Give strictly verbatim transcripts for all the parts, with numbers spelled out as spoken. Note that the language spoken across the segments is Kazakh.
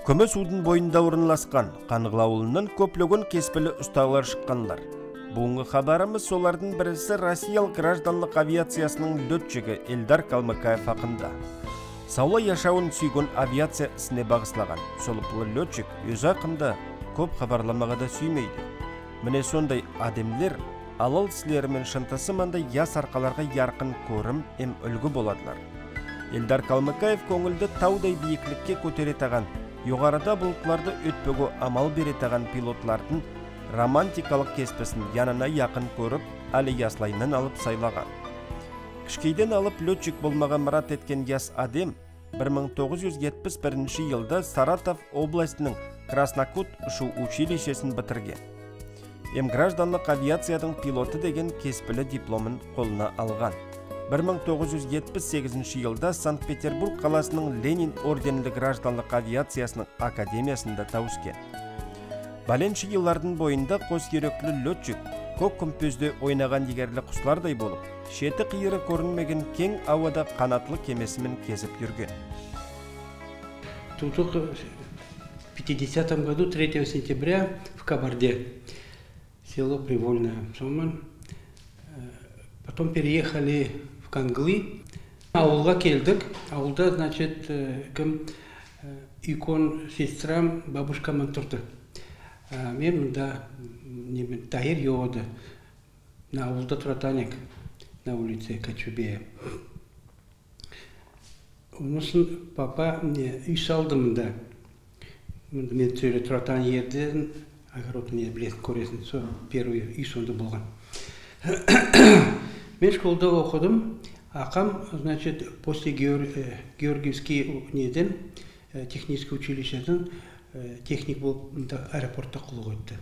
Көмө судун бойында орналасқан Қанғыл ауылынан көплөгөн кеспелі ұсталар шыққанлар. Бүгінгі хабарымыз солардың бірісі Россиялық гражданлық авиациясының летчигі Эльдар Калмыкаев хақында. Саулы яшауын сүйгөн авиация ісіне бағыслаған солыплы летчик өз ақында көп хабарламаға да сүймейді. Міне сондай адемлер алал сілерімен шынтасы мандай яс арқаларға ярқын көрім эм үлгі боладылар. Эльдар Калмыкаев көңілді таудай биіклікке көтеретаған, жоғарыда бұлтларды өтпөгө амал беретаған пилотлардың романтикалық кеспесін янына яқын көріп, әлі яслайынан алып сайлаған. Кішкейден алып летчик болмаған мұрат еткен яс адем бір мың тоғыз жүз жетпіс бірінші жылда Саратов областының Краснокут ұшу училищесін бітірген. Эм гражданлық авиациядың пилоты деген кеспілі дипломын қолына алған. бір мың тоғыз жүз жетпіс сегізінші жылда Санкт-Петербург қаласының Ленин орденлі гражданлық авиациясының академиясында тауыскен. Баленші жыллардың бойында қос кереклі летчик көк күмпезде ойнаған дегерлі құслардай болып, шеті қиыры көрінмеген кең ауада қанатлы кемесімен кезіп жүрген. Тут в пятидесятом году, третьего сентября, в Кабарде, село Привольное, потом переехали в Канглы. Ауылға келдік. Ауылда, значит, кім икон сестрам бабушкаман тұрды. Мен мұнда тайыр еуді. На ауылда тұратанек, на улице Качубея. Онысын папа үй салды мұнда. Мен сөйлі тұратан ерден, огородын не білесін көресін, сол первый үй сонда болған. Мен школда оқыдым. Ақам, значит, после Георгиевский неден, техническое училищеден, техник был аэропортта құлық өтті.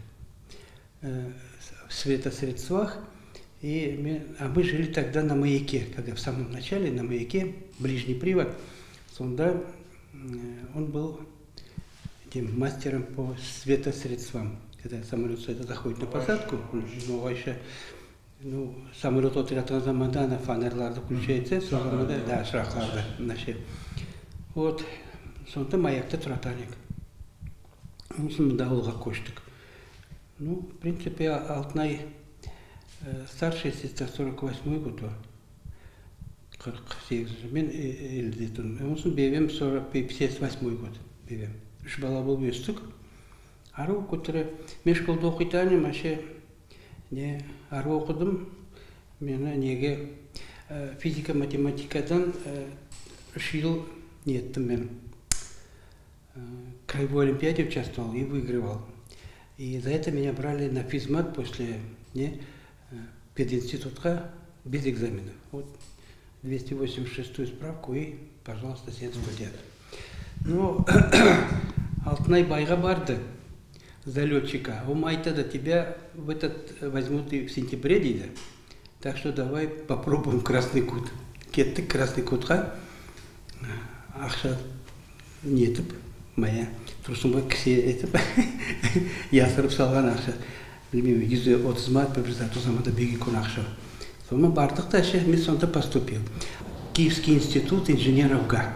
В светосредствах. И мы, а мы жили тогда на маяке, когда в самом начале на маяке, ближний привод, сонда он был этим мастером по светосредствам. Когда самолет заходит на посадку, ну, еще, ну, самолет отрядного замадана, фонарларды включается, соғамада, да, шырақларды, наши. Вот, сонда маякта тұратанек. Сонда ауылға көштік. Ну, в принципе, Алтынай старшая сестра сорок восьмой год, қырық сегізінші, мен елде тұрмын. Осын бебем пятьдесят восьмой год, бебем. Үш бала болып өстік. Ару көтірі, мен школда оқитаным, аше, не, ару оқыдым, мені неге физика-математикадан үш жыл неттім мен. Краевой олимпиаде участвовал и выигрывал. И за это меня брали на физмат после не, пединститутка без экзаменов. Вот двести восемьдесят шестую справку и, пожалуйста, сен студент. Ну, Алтынай байға барды за летчика. Он айтады, тебя в этот возьмут и в сентябре, дейді. Так что давай попробуем Красный Кут. Кеттік Красный Кутқа. Ақша нетіп, моя тұрсынға кісе етіп, ясырып салған ақша. Білмеймін, жүз отыз мат, бір заманда беги күн ақша. Сома бардық та, мен сонда поступил. Киевский институт инженеров ГА.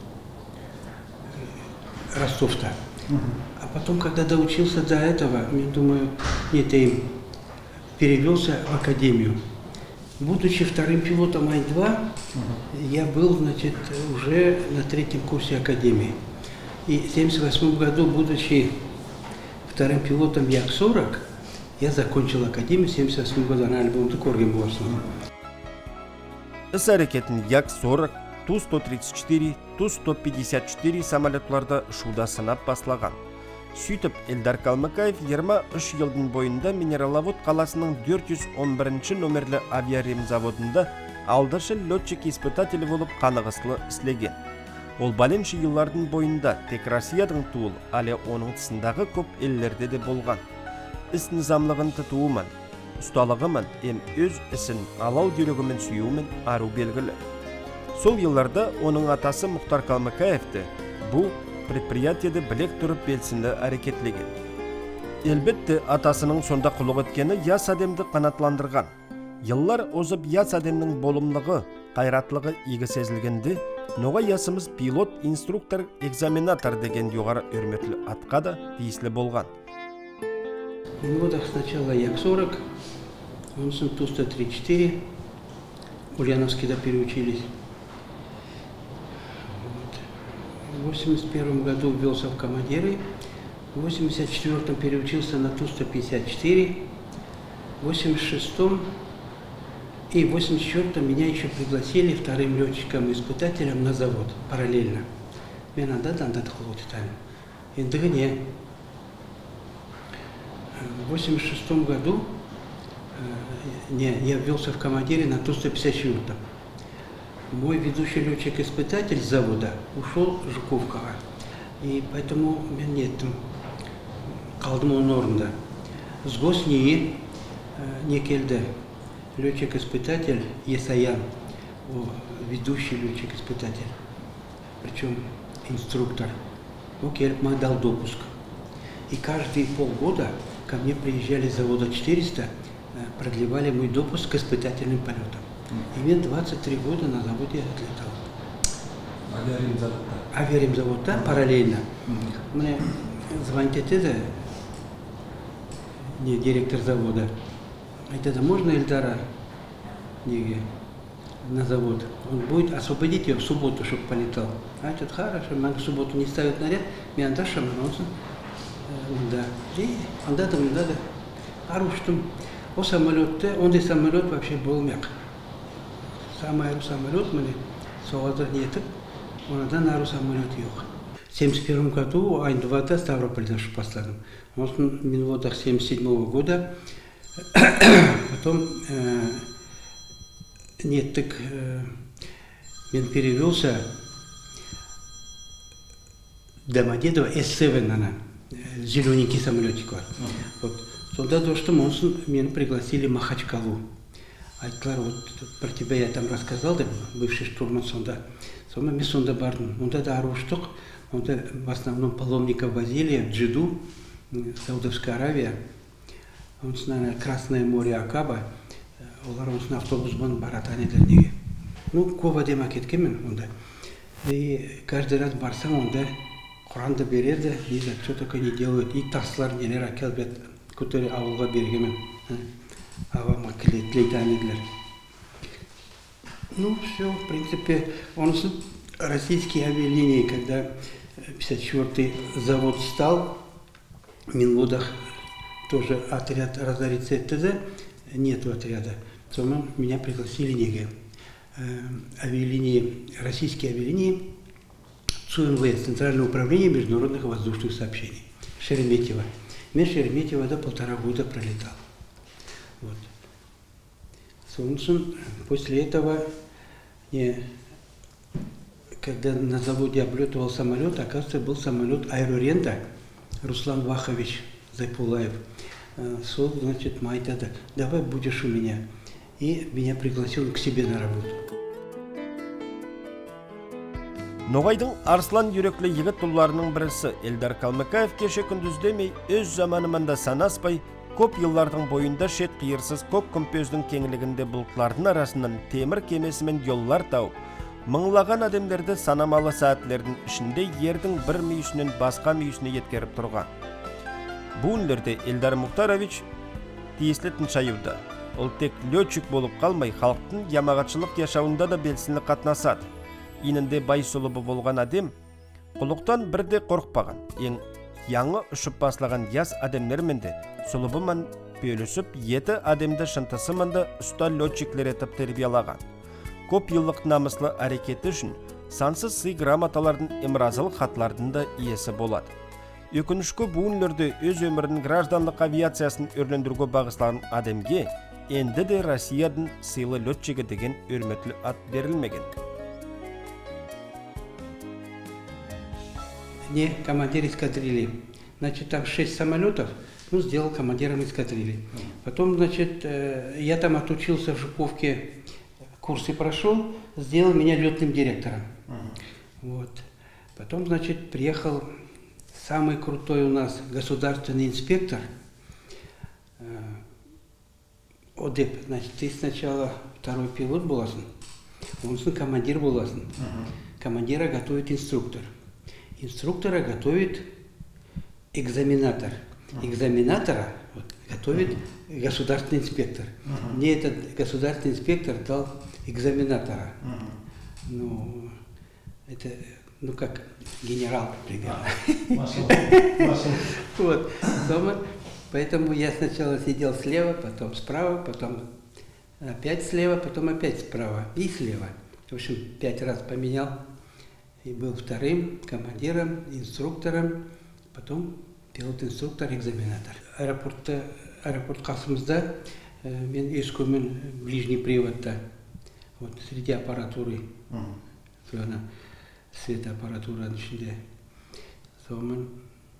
Ростов-то. А потом, когда доучился до этого, я думаю, нет, им перевелся в академию. Будучи вторым пилотом Ай два, я был, значит, уже на третьем курсе академии. И в семьдесят восьмом году, будучи вторым пилотом Як сорок, я закончил академию в семьдесят восьмом году на альбомды Корген Борсона. Іс әрекетін Як сорок, Ту сто тридцать четыре, Ту сто пятьдесят четыре самолетларда шуда сынап баслаган. Сөйтіп, Эльдар Калмыкаев жиырма үш жылдың бойында Минераловод қаласының төрт жүз он бірінші номерлі авиарем заводында алдашы летчик-испытателі болып қанығыслы іслеген. Ол баленші жыллардың бойында тек Россиядың туыл, әлі оның тысындағы көп еллерде де болған. Іс низамлығын тұтуымен, ұсталығымен, ем өз ісін алау дөрегімен сүйуімен ару белгілі. Сол жылларда оның атасы Мұхтар Калмыкаевті бұл предприятияды білек тұрып белсінді әрекетлеген. Әлбетте, атасының сонда құлық еткені яс адемді қанатландырған. Yıllar ozып яс адемнің болымлығы, қайратлығы игі сезілгенде, Ноға ясымыз пилот, инструктор, экзаменатор деген жоғары өрметлі атқа да тиесілі болған. Вот сначала Як сорок, он сын Ту сто тридцать четыре, Ульяновский да переучились. Вот. В восемьдесят первом году ввелся в командиры, в восемьдесят четвёртом переучился на Ту сто пятьдесят четыре, в восемьдесят шестом и в восемьдесят четвёртом меня еще пригласили вторым летчиком-испытателем на завод параллельно. Мне надо надо там. И в восемьдесят шестом году э, не, я ввелся в командире на Ту сто пятьдесят четыре. Мой ведущий летчик-испытатель с завода ушел в Жуковкова. И поэтому у меня нет калдым он орында. С Госнии э, не келді летчик-испытатель Есаян, ведущий летчик-испытатель, причем инструктор. Он келіп дал допуск. И каждые полгода ко мне приезжали с завода четыреста, продлевали мой допуск к испытательным полетам. И мне двадцать три года на заводе отлетал. Авиаремзавод. Авиаремзавод, да, параллельно. Мне звонит это, не директор завода. Это можно Эльдара не, на завод? Он будет освободить ее в субботу, чтобы полетал. А этот хорошо, меня в субботу не ставят наряд, меня Даша Манонсон. Да, и он да, там, да, да. Аруштум. О самолете, он и самолет вообще был мяк. Самый ару самолет, мы соғадыр нетіп, он да нару самолет yok. В семьдесят первом году Айн-два Ставропольда шпасладым. Он в минводах семьдесят седьмого года. Потом э, нет, так э, мен перевелся в Домодедово эс семь, она. Зелененький самолетик var. Вот. Сонда достым, онсын мені пригласили в Махачкалу. Айтылар, вот про тебя я там рассказал, да, бывший штурман сонда. Сонда мен сонда бардым. Онда да аруштық, онда в основном паломников возили в Джиду, Саудовская Аравия. Онсын, наверное, Красное море Акаба. Олар онсын автобусбан баратан едернеге. Ну, кова дема кеткенмін онда. И каждый раз барсам, онда Құранды береді, дейді, что только не делают. И таслар нелер әкелбет, көтері ауылға бергемен. Авама клейтан еділер. Ну, все, в принципе, он российские авиалинии, когда пятьдесят четвёртый завод стал, в Минводах тоже отряд разорится ТЗ, нету отряда. То меня пригласили неге. Авиалинии, российские авиалинии, ЦУМВС, Центральное управление международных воздушных сообщений, Шереметьево. Мен Шереметьево до полтора года пролетал. Вот. Солнцем, после этого, не, когда на заводе облетывал самолет, оказывается, был самолет Аэрорента, Руслан Вахович Зайпулаев. Сол, значит, Майта, давай будешь у меня. И меня пригласил к себе на работу. Ноғайдың арслан юреклі егіт тұлларының бірісі Эльдар Калмыкаев кеше күндіздемей өз заманымында санаспай, көп еллардың бойында шет қиырсыз көк күмпездің кеңілігінде бұлтлардың арасынан темір кемесімен жоллар тауып, мыңлаған адамдарды санамалы сәтлердің ішінде ердің бір мүйісінен басқа мүйісіне еткеріп тұрған. Бұл үнлерде Эльдар Мұхтарович тиеслі тыншаюда. Ол тек летчик болып қалмай, халықтың ямағатшылық яшауында да белсінді қатнасады. Инінде бай сұлыбы болған адем, құлықтан бірде қорқпаған, ең яңы ұшып басылаған яс адемдерменде сұлыбыман бөлісіп, еті адемді шынтысыманды ұста летчиклер етіп тербиялаған. Көп еллық намыслы әрекеті үшін сансыз сый грамоталардың имразылық хатлардың да иесі болады. Өкінішкі буынлерді өз өмірінің гражданлық авиациясын өрлендіруге бағыслаған адемге енді де Россиядан сыйлы летчигі деген өрметлі ат берілмеген. Не командир эскадрильи. Значит, там шесть самолетов, ну, сделал командиром эскадрильи. Потом, значит, я там отучился в Жуковке, курсы прошел, сделал меня летным директором. Вот. Потом, значит, приехал самый крутой у нас государственный инспектор, ОДЭП. Значит, ты сначала второй пилот был, он командир был. командира готовит инструктор. Инструктора готовит экзаменатор. Экзаменатора вот, готовит государственный инспектор. Мне этот государственный инспектор дал экзаменатора. Ну, это, ну как генерал, примерно. Вот. Поэтому я сначала сидел слева, потом справа, потом опять слева, потом опять справа и слева. В общем, пять раз поменял. И был вторым командиром, инструктором, потом пилот-инструктор, экзаменатор. Аэропортта, аэропорт қасымызда, мен ескөмен ближний приводта, вот среди аппаратуры, ана свет аппаратураның ішінде. Сонымен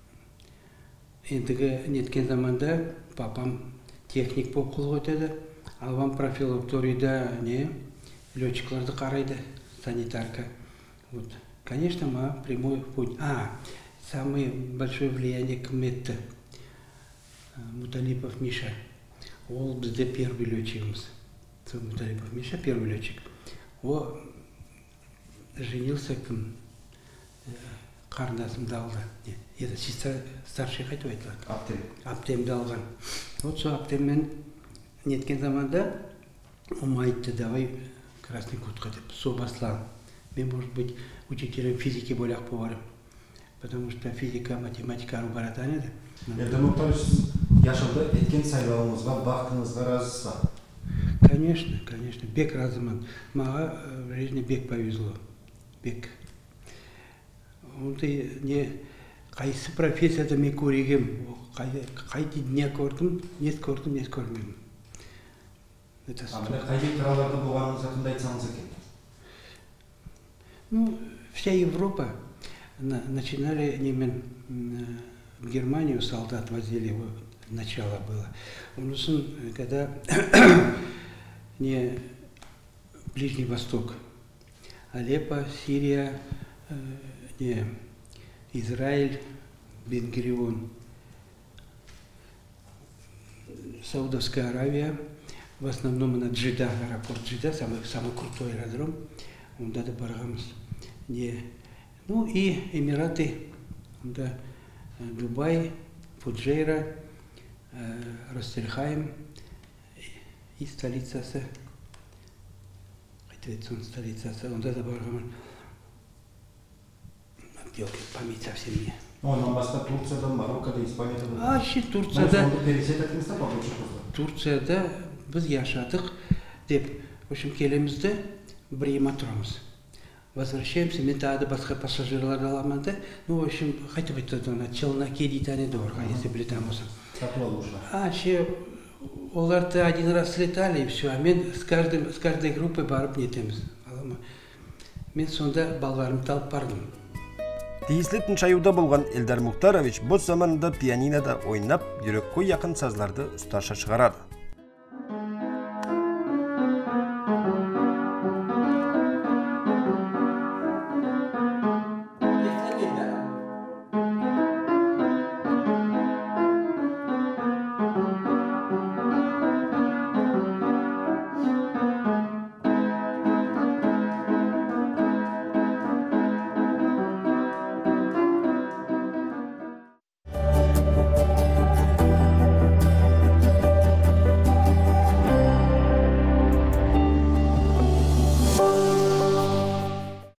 ендігі неткен заманда папам техник болып қол өтеді, албан профилакторияда не летчикларды қарайды, санитарка. Вот. Конечно, мы прямой путь. А, самое большое влияние кметті Муталипов Миша. Он бізде первый летчикіміз. Муталипов Миша, первый летчик. Он женился кім қарындасымды алды. Это сестра старший қайтып айтылады. Аптем. Аптемді алған. Вот сол аптеммен неткен заманда он айтты, давай красный кутқа деп. Сол басылған. Мен, может быть, учителем физики более поварим, потому что физика, математика баратан еді. Елдар Мұхтарович, яшылды еткен сайлауыңызға, бақытыңызға разысыз ба? Конечно, конечно, бек разыман. Маға в жизни бек повезло. Бек. Ондай не қайсы профессияда мен көрегем, қайты не көрдім, не көрдім, не көрмедім. А міне қайдек тұраларда болғаныңыз ақында айтсаңыз екен? Ну, вся Европа на, начинали немен в Германию солдат возили, его начало было. Он, когда не Ближний Восток, Алеппо, Сирия, не Израиль, Бен-Гурион, Саудовская Аравия, в основном на Джида, аэропорт Джида, самый, самый крутой аэродром. Онда да барғамыз. Ну и Эмираты, онда Дубай, Фуджейра, Ростельхайм и столицасы. Қайтып столицасы, онда да барғамыз. Память совсем не. Онан басқа Турцияда, Мароккода, Испанияда. А, ще Турцияда. Пересет по Турцияда біз яшадық деп, в общем, келемізді бір ема тұрамыз. Возвращаемся, мен тағы басқа пассажирларды аламын да. Ну, в общем, қайтып айтады, оны челноке дейтін еді орға, если білетін болсаң. Сату алушылар. А, ше, оларды один раз слетали, и все, а мен с каждой, с каждой группой барып нетеміз. Мен сонда балаларымды алып бардым. Тиіслі Тыншаюда болған Елдар Мұхтарович бос заманында пианинода ойнап, жүрекке жақын сазларды ұсташа шығарады.